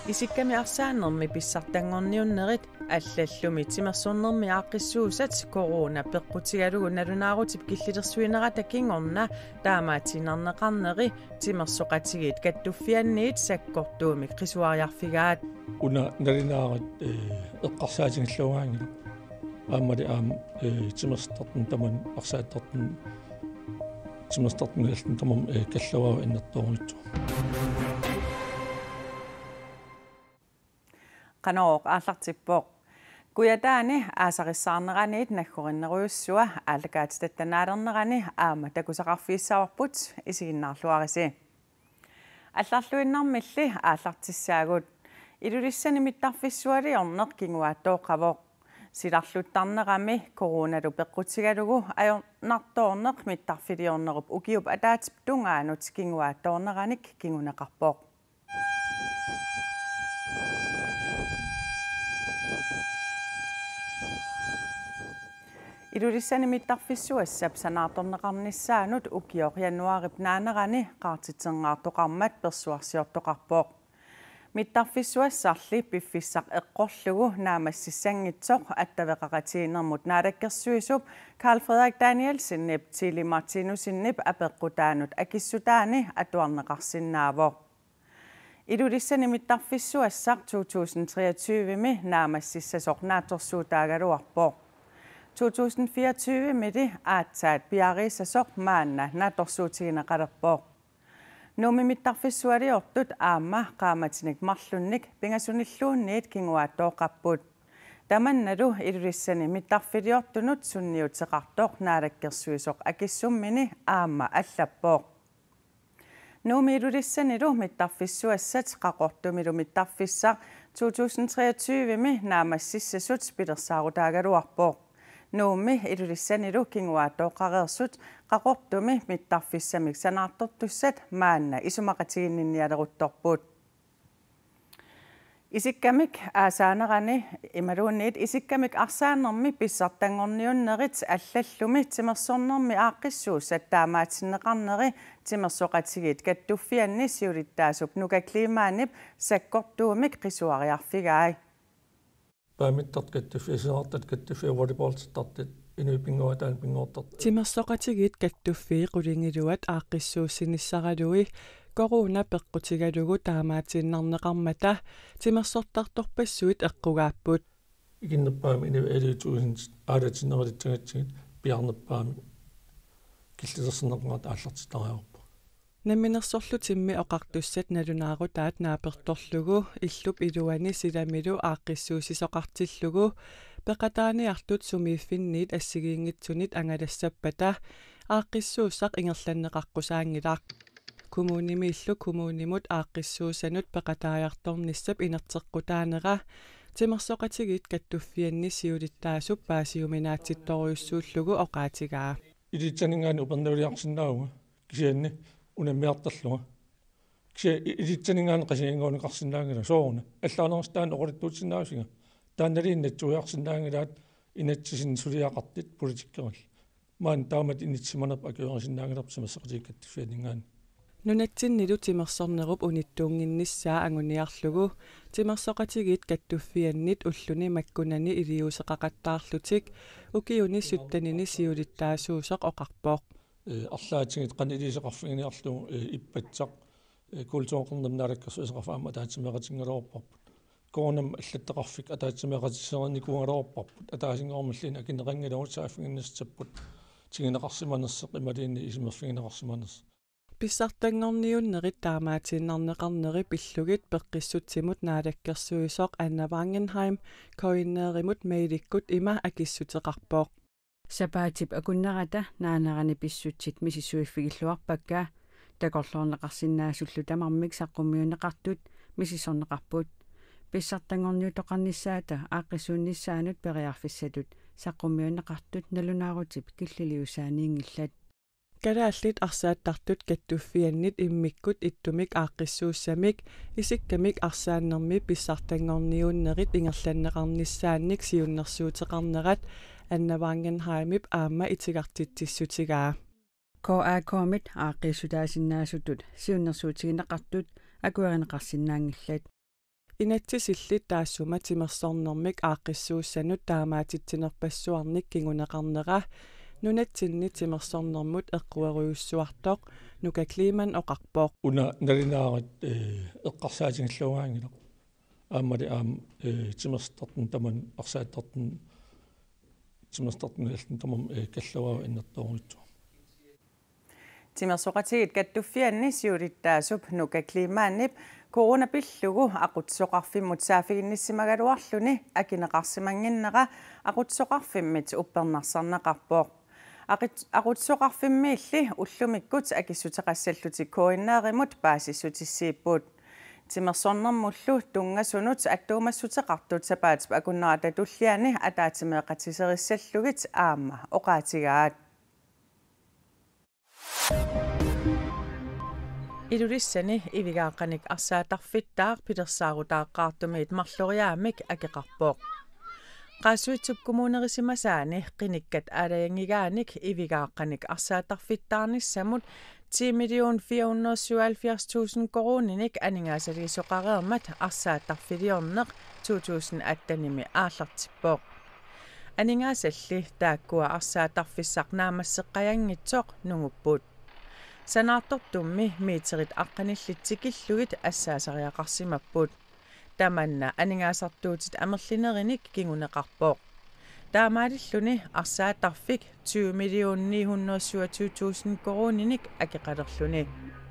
Isikkami arsaannermi pissartangorniunnerit allallumi timersornermi aaqqissuusat corona peqqutigalugu nalunaarutip killitersuinerata kingorna taamaatinarneqarneri timersoqatigit kattuffianniit sakkortuumik qisuariarfigaat una nalinaarat eqqarsaatiнгиллугаангила аамали аама тимерстартн таман арсааттартн тимерстартнгаллун тамам каллаваа иннэрторуитсу qanoq aallartippoq kuyataani aasaqissаарneraniit naggorinneruussua aalakaatitattanaaleernerani aama takusaqarfiissaawarput isiginnaarluarisi алларлуиннармилли ааллартиссаагут илулиссани миттарфиссуали орнеқ кингуааттооққавоқ силарлуттарнерами короналу пеққутигалугу аёрнарторнеқ миттарфилиорнеруп укиуп атаатип тунгаанут кингуаатторнераник кингунеқарпоқ илулиссани миттарфиссуассап санаарторнеқарниссаанут укиоқ януарip наанерани qaartitsengaartoqarmat persuarsiortoqarpoq миттарфиссуассарли пиффиссақ эққорлугу наамассиссангитсоқ аттавеқақатиинермут наалаккерсуисуп Carl Frederik Danielsenнип Тили Мартинусиннип апеққутаанут акиссутаани атуарнеқарсинаавоқ илулиссани миттарфиссуассақ 2023ми наамассиссасоқ нааторсуутаагалуарпоқ 2024 midi aatsaat piarisasoq maanna natorsuutigineqalerpoq numi mittarfissualiortut aamma qaamatinik marlunnik pingasunilluunniit kinguaаттооqapput tamannalu ilulissani mittarfiliortunut sunniuteqartoq naalakkersuisoq akissummini aamma allappoq numi ilulissanilu mittarfissuassat qaqortumilu mittarfissaq 2023mi naamassissasut pilersaarutaagaluarpoq nuumi ilulissanilu kinguaаттооqareersut qaqortumi mittarfissamik sanaartortussat maanna isumaqatiginninnialeruttorput isikkamik aasaanerani imaluunniit isikkamik arsaanermi pissartangorniunnerit allallumi timersornermi aaqqissuussat taamaatinneqarneri timersoqatigit kattuffianni siulittaasup nukakliimaanip sakkortuumik qisuariarfigaai паамиттарт каттуффиасеэртат каттуффиа волейболтартит инуипингуатаан пингоортарт тимерсоqatigit каттуффии qulingilуат ааqqissuussiniссаралуи корона пеққутигалугу таамаатиннарнеқармата тимерсортарторпассуит эққугааппут игиннерпаами ину элитуусин аалатиннералитсагатсигит пиарнерпаами киллисерсинеқарат ааллартитариарпу намминерсорлутимми оқартуссат налунаарутаат нааперторлугу иллуп илуани силамилу ааққиссуусисоқартиллугу пеқатааниартут сумииффинниит ассигиингитсунит ангалассаппата ааққиссууссақ ингерланнеқарқусаангилаақ коммуними иллу коммунимут ааққиссуусанут пеқатааярторниссап инертеққутаанера тимерсоqatigit каттуффианни сиулиттаасуп паасиуминаатситторюссууллугу оқаатигаа илитсанингаани упернавилиарсинаагуга кисианни унаммиартарлуга кися илитсанингаани qasiingooniqarsinnаагила соорна аллаарнерстаан оқулиттуутсинаагусига таанналииннатсуиарсинаагилаат инатсисин сулиақартит политиккерал маан таамат инитсиманерп акуерисинаагиларп самассақатиккаттуффианингаани нунатсиннилу тимерсорнеруп униттуунгинниссаа ангуниарлугу тимерсоqatigit каттуффианнит уллуни маккунани илиусеқақаттаарлутик укиуни суттанини сиулиттаасуусоқ оқарпоқ арлаатингит qaniliseqarfiginiarlu иппатсақ култуоқарнамнаалаккерсуисеқарфаама атаатсимеқатингалуорпарпут коонам аллаттеқарфик атаатсимеқатиссерникуангалуорпарпут атаасингоормаллин акинеқангилауут сааффигиннассаппут тигинеқарсиманерсеқ ималиинни исимерфигинеқарсиманерс писсартангорниуннерит таамаатиннарнеқарнери пиллугит пеққиссутсимут наалаккерсуисоқ Анна Wangenheim коиннееримут меиликкут има акиссутеқарпоқ сапаатип акуннерата наанерани писсутсит мисисуиффигиллуарпакка такорлуорнеқарсинаасуллу тамармик саққуммиунеқартут мисисорнеқарпут писсартангорниутоқарниссаата ааққисуунниссаанут периарфиссатут саққуммиунеқартут налунаарутип киллилиусааниингиллат калааллит арсааттартут каттуффианнит иммиккут иттумик ааққиссууссамик исиккамик арсааннерми писсартангорниуннерит ингерланнеқарниссаанник сиуннерсуутеқарнерат Anna Wangenheimip aama itigartitsissutigaa KA-komit aaqqiissutaasinnaassutut siunnersuutigineqartut akuerineqarsinnaangillat Inattisillit taassuma timersornermik aaqqissuussanut taamaatittinerpassuarnik kinguneqarnera nunatsinni timersornermut eqqueruyussuartoq nukakliiman oqarpoq una nalinaarat eqqarsaatiнгиллугаангило ааммали аам тимерстартн таман арсааттартн тимерстартнгаллун тамам каллаваа иннерторуитсу Timersoqatiit kattuffianni siulittaasup nukakliimaannip coronapillugu aqutsoqarfimmut saafiginnissimagaluarluni akineqarsimanginneqa aqutsoqarfimmit uppernarsarnaqarpoq aqutsoqarfimmiilli ullumikkut akissuteqassalluti koinneerimut paasissutissiipput timersornermullu tungasunut attuumassuteqartut sapaatip akunnerata tulliani ataatimeeqatiserissallugit aamma oqaatigaat Ilurissani ivigaaqanik arsaatарфиттаақ пилерсаарутааққаартумиит марлориаамик акеқарпоқ qaasuitsuk kommunerisimasaani qinikkat aalajangigaanik ivigaaqanik arsaatарфиттаарnissamut 10,477,000 koroninik aningaasaliisoqareermat arsaattarfiliorneq 2018nimi aallartippoq aningaasалли тааккуа арсаатарфиссарнаамассеққаянгитсоқ нугуппут санаартортумми миитерит аққаниллитсикиллугит ассаасариақарсимаппут таманна анигаасартуутит амерлинериник кигунеқарпоқ таамаалиллуни арсаатарфик 20,927,000 koroниник акеқалерлуни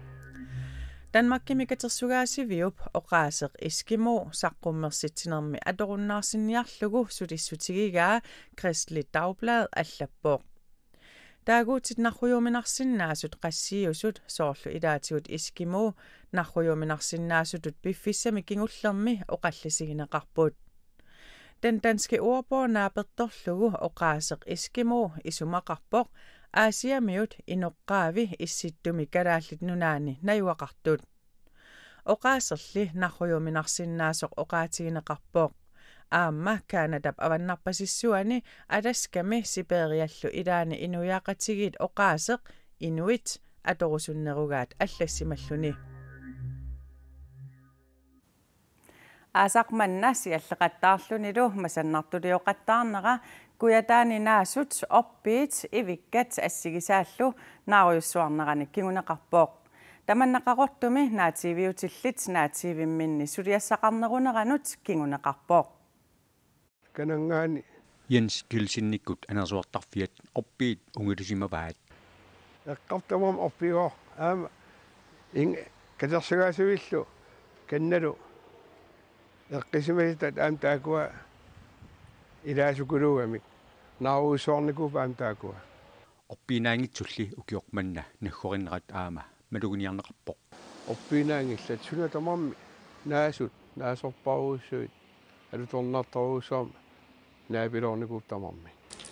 Danmarkimikatersugaasiviup oqaaseq Eskimo saqqummersittinermi atorunnaarsinniarlugu sulissutigigaa Kristeligt Dagblad allappoq taaguutit narrujuminarsinnaasut qassiusut soorlu ilaatigut Eskimo narrujuminarsinnaasutut piffissami kingullermi oqallisigineqarput Den danske ordbog naapertorlugu oqaaseq Eskimo isumaqarpoq aasiamiut inoqqaavi issittumi kalaallit nunaani nayuaqartut oqaaserli narrujuminarsinnaasoq oqaatigineqarpoq aamma kaanatap avannarpasissuani alaskami siperiallu ilaani inuyaaqatigiit oqaaseq inuit atorusunnerugaat allasimalluni Asaqmannasi alleqattaarlunilu masannartulioqattaarnera kuyataani naasut oppiit ivikkat assigisaallu naaruyussuarneranik kiguneqarpoq tamannaqaqortumi naativiutillit naativimminni suliassaqarneruneranut kiguneqarpoq kanangaani Jens Kilsinnikkut anersuartarfiat oppiit ungilusimavaat eqqartamam oppigo aama katersugaasuvillu kannalu eqqisimasit aam taakua ilaasukulugamik naaruussuarniku paam taakua oppiinaangitsulli ukiormanna naggorinnerat aama maluguniarneqarpoq oppiinaangillat sunatamarmi naasut naasorparuussuit alutornartoruussuam naapiloornikuuttamarmi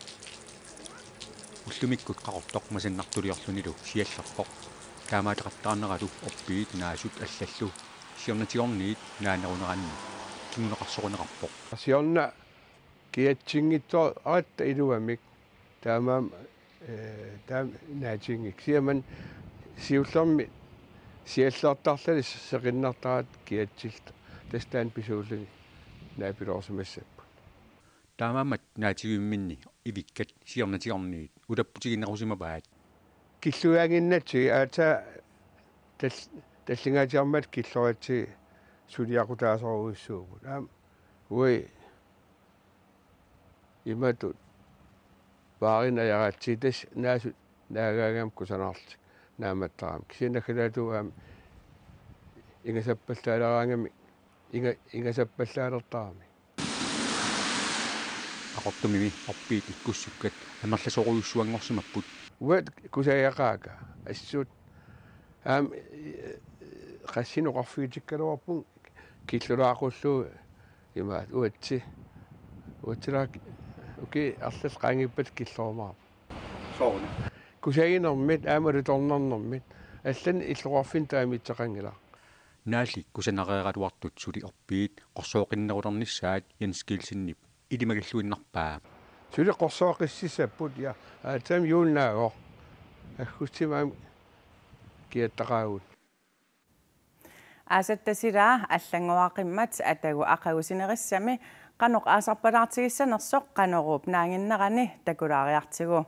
ullumikkut qaqortoq masannartuliorlunilu siallerpoq taamaataqattaarneralu oppiit naasut allallu siornatiorniit naaneruneranni kinguneqarsoruneqarpoq siorna kiatsingitto aratta iluamik taamaam taam naatingik siaman siullermi siallertarlali seqinnartarat kiatsilta tastaan pisuulluni naapiloorsumassappu taamaamat naatigimminni ivikkat siornatiorniit ulapputiginnerusimapaat killuaanginnatsi aata таллингаатиармат киллоратси сулиақутаасоруйссуупут аам уи иматут вааринаяратси тас наасут наагаагам кусанаарлик нааматтарам кисинахилаату аам ингасаппаллаалараангами ингасаппаллаалертарами ақортумими орпиит иккуссуккат амерласоруйуссуангорсимаппут уат кусаяақаака ассуут аам qassinuqarfiitikkaluarpun killulaaqullu imaat uatsiraak uki arlal qaangippat killormaarp soorna kusaginermit aamalutornernermit аллан иллуарфин таамитсеқангила наали кусанареератуартут сули орпиит qorсооқиннерулерниссаат Jens Kilsinniп илимагиллуиннарпаа сули qorсооқиссисаппут я аатам юуннаагоо аггутсимаам киаттақаагут Asattasiraa аллангуаақиммат атагу ақагусинерissami qanoq aasarpalaartigissanersoq qanoruup naanginnerani takulaariartigu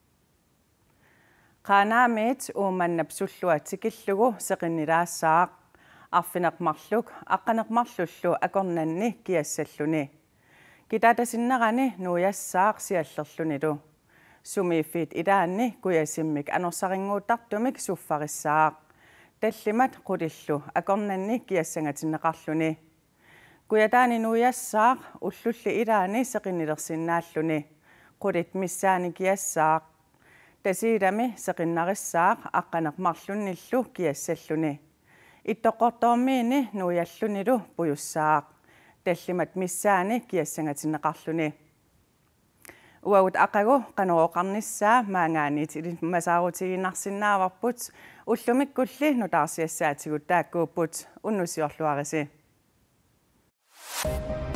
qaanaamit uumannap sulluat tikillugu seqinilaassaq arfineqmarluk aqqaneqmarlullu akornanni kiassalluni kitatasinnerani nuujassaaq siallerlunilu sumiiffit ilaanni kuyasimmik anorsaringuuttartumik suffarissaaq tallimat qulillu akornanni kiassangatinneqarluni kuyataani nuujassaaq ullulli ilaani seqinilersinnaalluni qulit missaani kiassaaq tasiilami seqinnarissaaq aqqaneqmarlunnillu kiassalluni ittoqortoormiini nuujallunilu puyussaaq tallimat missaani kiassangatinneqarluni uagut aqagu qanoqarnissaa maangaaniit masaaruutiginnarsinnaavarput ullumikkulli nutaarsiassaatigut taakkuupput unnusiorluarisi